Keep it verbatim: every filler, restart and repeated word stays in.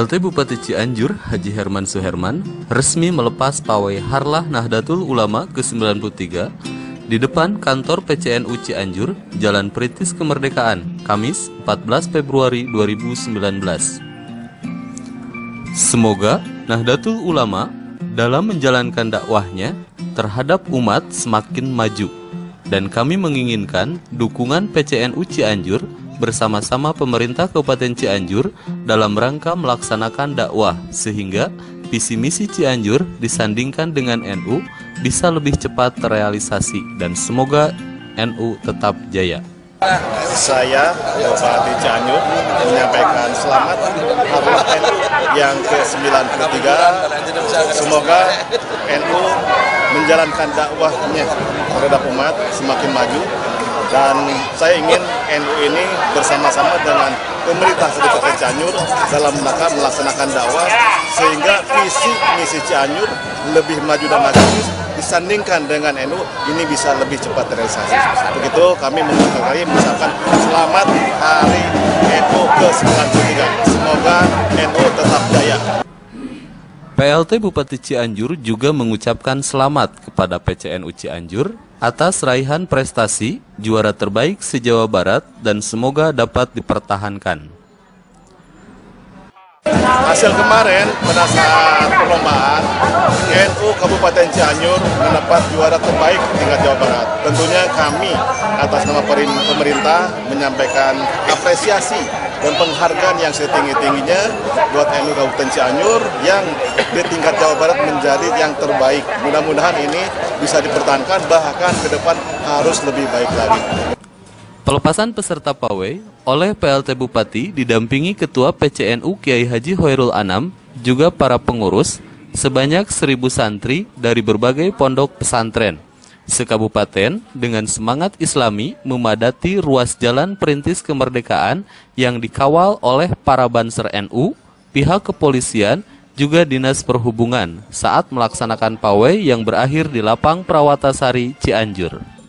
L T Bupati Cianjur, Haji Herman Suherman, resmi melepas pawai Harlah Nahdlatul Ulama ke sembilan puluh tiga di depan kantor P C N U Cianjur, Jalan Perintis Kemerdekaan, Kamis empat belas Februari dua ribu sembilan belas. Semoga Nahdlatul Ulama dalam menjalankan dakwahnya terhadap umat semakin maju, dan kami menginginkan dukungan P C N U Cianjur bersama-sama pemerintah Kabupaten Cianjur dalam rangka melaksanakan dakwah, sehingga visi misi Cianjur disandingkan dengan N U bisa lebih cepat terrealisasi, dan semoga N U tetap jaya. Saya, Bupati Cianjur, menyampaikan selamat Harlah N U yang ke sembilan puluh tiga. Semoga N U menjalankan dakwahnya terhadap umat semakin maju, dan saya ingin N U ini bersama-sama dengan pemerintah Kabupaten Cianjur dalam rangka melaksanakan dakwah, sehingga visi misi Cianjur lebih maju dan maju disandingkan dengan N U ini bisa lebih cepat terrealisasi. Begitu kami mengucapkan selamat Hari N U ke sembilan puluh tiga. Semoga N U tetap jaya. P L T Bupati Cianjur juga mengucapkan selamat kepada P C N U Cianjur atas raihan prestasi juara terbaik se-Jawa Barat, dan semoga dapat dipertahankan. Hasil kemarin pada saat perlombaan, N U Kabupaten Cianjur mendapat juara terbaik tingkat Jawa Barat. Tentunya kami atas nama pemerintah menyampaikan apresiasi dan penghargaan yang setinggi-tingginya buat N U Kabupaten Cianjur yang di tingkat Jawa Barat menjadi yang terbaik. Mudah-mudahan ini bisa dipertahankan, bahkan ke depan harus lebih baik lagi. Pelepasan peserta pawai oleh P L T Bupati didampingi Ketua P C N U Kiai Haji Hoirul Anam, juga para pengurus, sebanyak seribu santri dari berbagai pondok pesantren sekabupaten dengan semangat islami memadati ruas Jalan Perintis Kemerdekaan yang dikawal oleh para banser N U, pihak kepolisian, juga Dinas Perhubungan saat melaksanakan pawai yang berakhir di Lapang Perawatasari, Cianjur.